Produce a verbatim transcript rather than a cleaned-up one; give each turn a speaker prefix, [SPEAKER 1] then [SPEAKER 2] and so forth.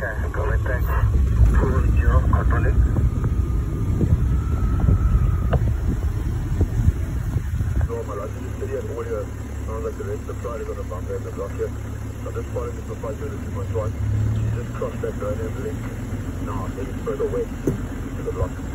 [SPEAKER 1] Okay, contact four zero, controlling.
[SPEAKER 2] Normal, I just video and audio. Sounds like the rest of the Friday on the bumper and the block here. So I'm just following this for five minutes with my twice. She just crossed that road and link. No, I think it's further west to the block.